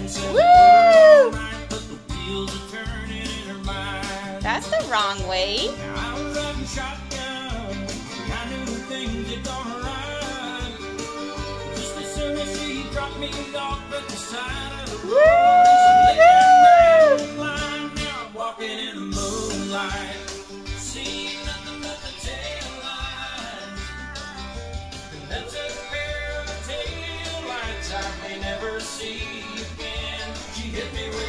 Woo! That's the wrong way. I may never see again. She hit me with